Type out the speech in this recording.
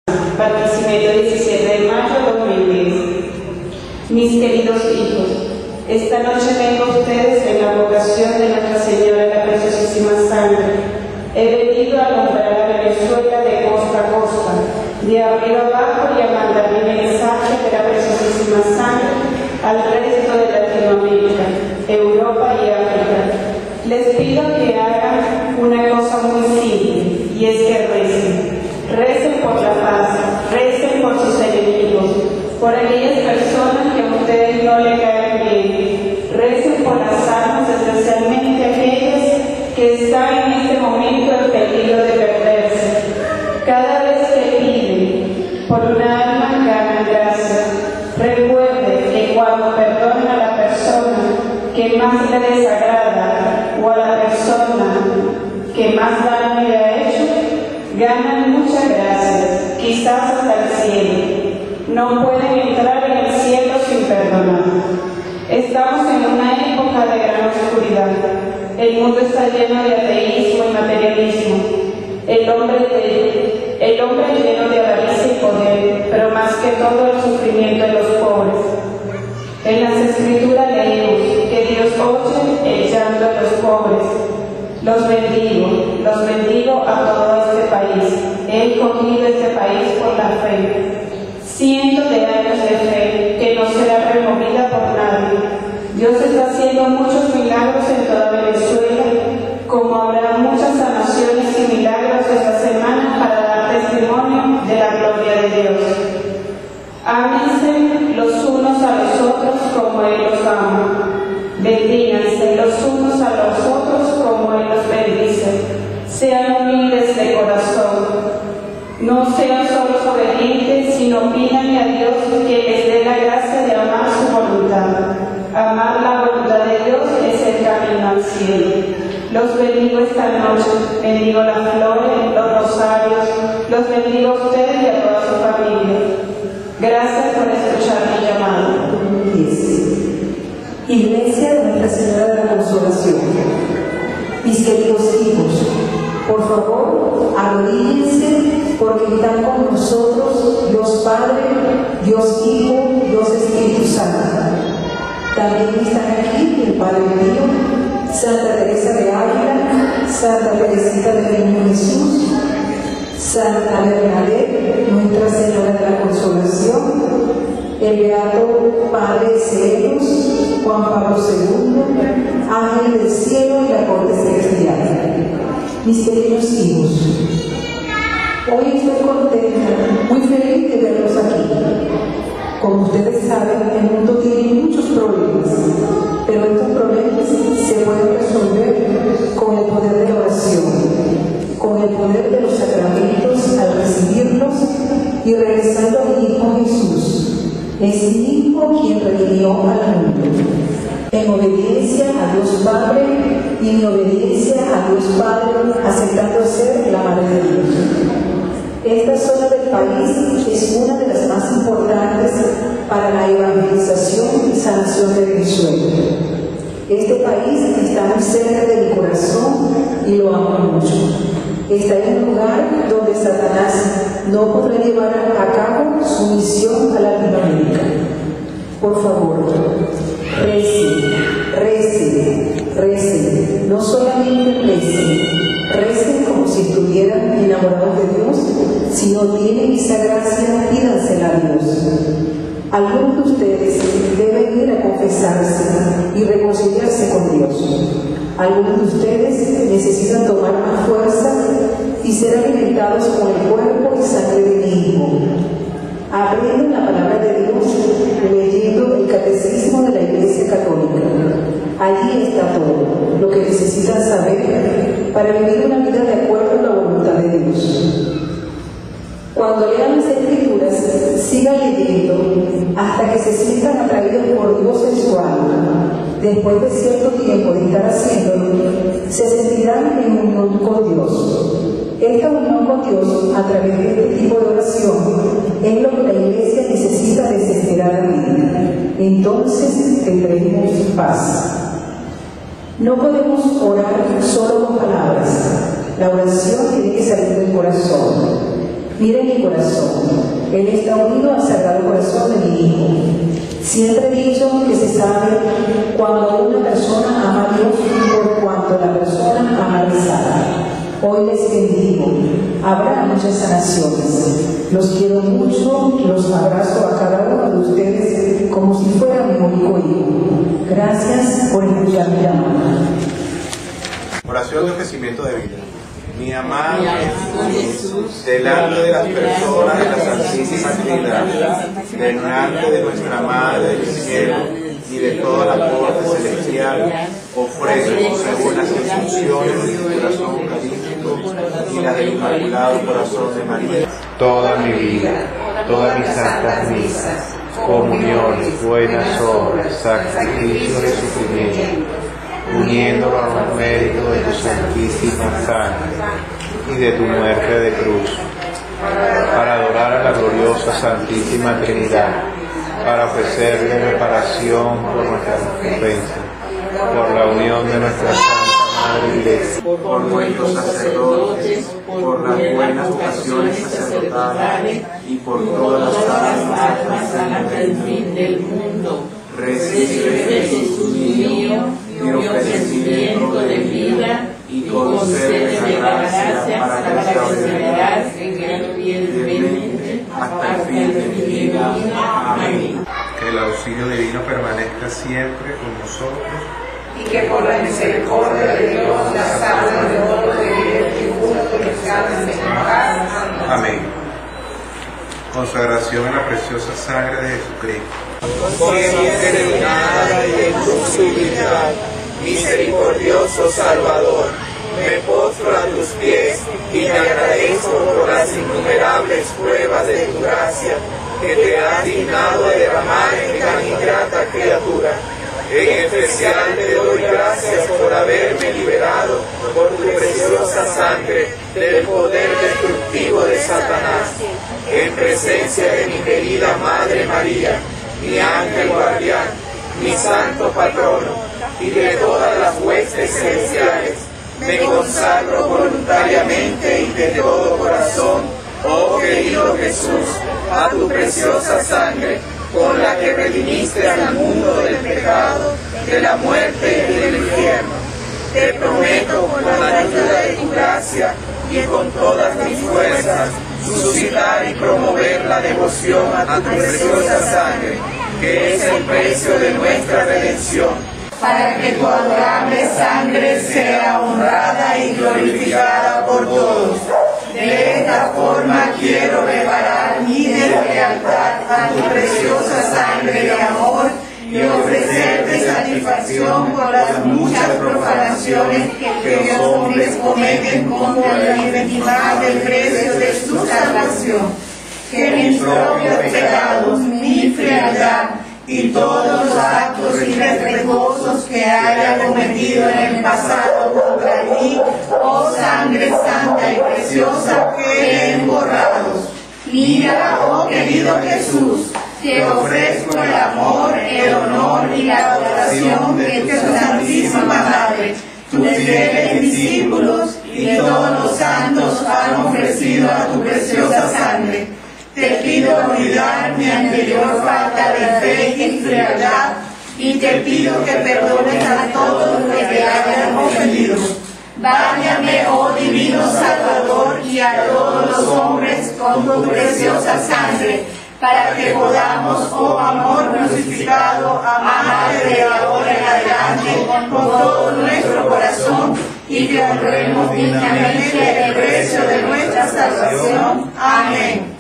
Barquisimeto, 17 de mayo de 2010. Mis queridos hijos, esta noche vengo a ustedes en la vocación de Nuestra Señora de la Preciosísima Sangre. He venido a alumbrar a Venezuela de costa a costa, de arriba abajo, y a mandar mi mensaje de la Preciosísima Sangre al resto de Latinoamérica, Europa y África. Les pido que hagan una cosa muy simple, y es que recen. Recen por la paz, recen por sus enemigos, por aquellas personas que a ustedes no le caen bien. Recen por las almas, especialmente aquellas que están en este momento en peligro de perderse. Cada vez que piden por una alma, ganan gracia. Recuerden que cuando perdonan a la persona que más le desagrada o a la persona que más daño le ha hecho, ganan muchas gracias, quizás hasta el cielo. No pueden entrar en el cielo sin perdonar. Estamos en una época de gran oscuridad. El mundo está lleno de ateísmo y materialismo. El hombre lleno de avaricia y poder, pero más que todo el sufrimiento de los pobres. En las Escrituras leemos que Dios oye el llanto de los pobres. Los bendigo a todo este país. He escogido este país por la fe. Cientos de años de fe que no será removida por nadie. Dios está haciendo muchos milagros en toda Venezuela, como habrá muchas sanaciones y milagros esta semana para dar testimonio de la gloria de Dios. Ámense los unos a los otros como Él los ama. Bendíganse los unos a los otros como Él los bendice. Sean humildes de corazón. No sean solo obedientes, sino pídanle a Dios que les dé la gracia de amar su voluntad. Amar la voluntad de Dios es el camino al cielo. Los bendigo esta noche, bendigo las flores, los rosarios, los bendigo a ustedes y a toda su familia. Gracias por escuchar mi llamado. Iglesia de Nuestra Señora de la Consolación. Mis queridos hijos, por favor, arrodíllense, porque están con nosotros Dios Padre, Dios Hijo, Dios Espíritu Santo. También están aquí el Padre Pío, Santa Teresa de Ávila, Santa Teresita del Niño Jesús, Santa Bernadette, Nuestra Señora de la Consolación, el Beato Padre Celos, Juan Pablo II, Ángel del Cielo y la Corte Celestial. Mis queridos hijos, hoy estoy contenta, muy feliz de verlos aquí. Como ustedes saben, el mundo tiene muchos problemas, pero estos problemas se pueden resolver con el poder de la oración, con el poder de los sacramentos al recibirlos y regresando a mi Hijo Jesús. Es mi Hijo quien redimió al mundo, en obediencia a Dios Padre y en obediencia a Dios Padre, aceptando ser la Madre de Dios. Esta zona del país es una de las más importantes para la evangelización y sanación de Venezuela. Este país está muy cerca de mi corazón y lo amo mucho. Está en un lugar donde Satanás no podrá llevar a cabo su misión a Latinoamérica. Por favor, recen, no solamente recen como si estuvieran enamorados de Dios, sino tienen esa gracia, pídansela a Dios. Algunos de ustedes deben ir a confesarse y reconciliarse con Dios. Algunos de ustedes necesitan tomar más fuerza y ser alimentados con el cuerpo y sangre de mi Hijo. Aprendan la palabra de Dios leyendo el Catecismo de la Iglesia Católica. Allí está todo lo que necesitan saber para vivir una vida de acuerdo a la voluntad de Dios. Cuando lean las Escrituras, sigan leyendo hasta que se sientan atraídos por Dios en su alma. Después de cierto tiempo de estar haciéndolo, se sentirán en unión con Dios. Esta unión con Dios a través de este tipo de oración es lo que la Iglesia necesita desesperadamente. Entonces tendremos paz. No podemos orar solo con palabras. La oración tiene que salir del corazón. Miren mi corazón, él está unido al Sagrado Corazón de mi Hijo. Siempre he dicho que se sabe cuando una persona ama a Dios por cuanto la persona ama al Santo. Hoy les bendigo. Habrá muchas sanaciones. Los quiero mucho, los abrazo a cada uno de ustedes como si fuera mi único hijo. Gracias por escuchar mi llamada. Oración de ofrecimiento de vida. Mi amado Jesús, delante de las personas de la Santísima Trinidad, delante de nuestra Madre del Cielo y de toda la corte celestial, ofrezco según las instrucciones de tu corazón eucarístico y las del Inmaculado Corazón de María, toda mi vida, todas mis santas misas, comuniones, buenas obras, sacrificios y sufrimientos, uniéndolo a los méritos de tu santísima sangre y de tu muerte de cruz, para adorar a la gloriosa Santísima Trinidad, para ofrecerle reparación por nuestras ofensas, por la unión de nuestra Santa Madre Iglesia, por nuestros sacerdotes, por las buenas vocaciones sacerdotales y por todas las almas del fin del mundo. Recibe, Jesús mío, mi ofrecimiento de vida y concédeme la gracia para perseverar fielmente hasta el fin de mi vida. Amén. Que el auxilio divino permanezca siempre con nosotros y que por la misericordia de Dios las almas de todos de y justo descansen en paz. Amén. Consagración en la preciosa sangre de Jesucristo. Consciente de mi nada y de tu sublimidad, misericordioso Salvador, me postro a tus pies y te agradezco por las innumerables pruebas de tu gracia que te has dignado de derramar en tan ingrata criatura. En especial te doy gracias por haberme liberado por tu preciosa sangre del poder destructivo de Satanás. En presencia de mi querida Madre María, mi ángel guardián, mi santo patrono y de todas las huestes celestiales, me consagro voluntariamente y de todo corazón, oh querido Jesús, a tu preciosa sangre, con la que redimiste al mundo del pecado, de la muerte y del infierno. Te prometo, con la ayuda de tu gracia y con todas mis fuerzas, suscitar y promover la devoción a tu preciosa sangre, que es el precio de nuestra redención, para que tu adorable sangre sea honrada y glorificada por todos. De esta forma quiero reparar mi deslealtad a tu preciosa sangre de amor y ofrecerte satisfacción por las muchas profanaciones que los hombres cometen contra la inestimable precio de su salvación. Que mis propios pecados, mi frialdad y todos los actos irrespetuosos que haya cometido en el pasado contra mí, oh sangre santa y preciosa, queden borrados. Mira, oh querido Jesús, te ofrezco el amor, el honor y la adoración de tu Santísima Madre, tus fieles discípulos y todos los santos han ofrecido a tu preciosa sangre. Te pido olvidar mi anterior falta de fe y frialdad y te pido que perdones a todos los que te hayan ofendido. Báñame, oh divino Salvador, y a todos los hombres con tu preciosa sangre, para que podamos, oh amor crucificado, amarte de ahora en adelante con todo nuestro corazón y que honremos dignamente el precio de nuestra salvación. Amén.